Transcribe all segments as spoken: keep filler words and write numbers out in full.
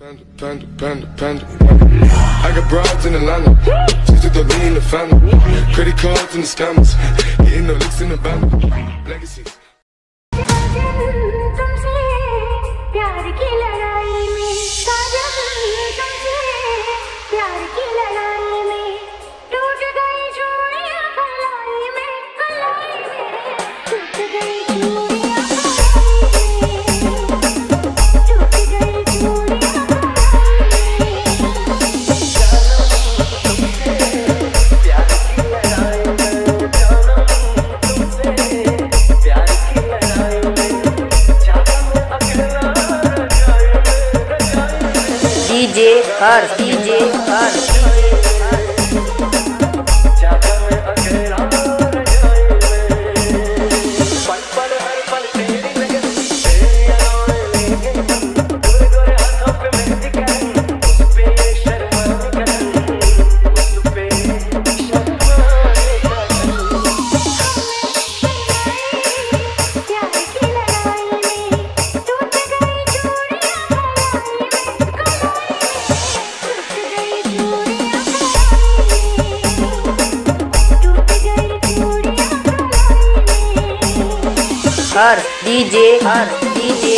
Panda, panda, panda, panda. I got broads in Atlanta, just took the lean in the family. Credit cards and the scammers, getting no licks in the band. Legacies. DJ हर DJ हर हर DJ हर DJ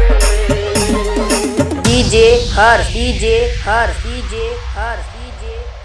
DJ हर DJ हर DJ हर DJ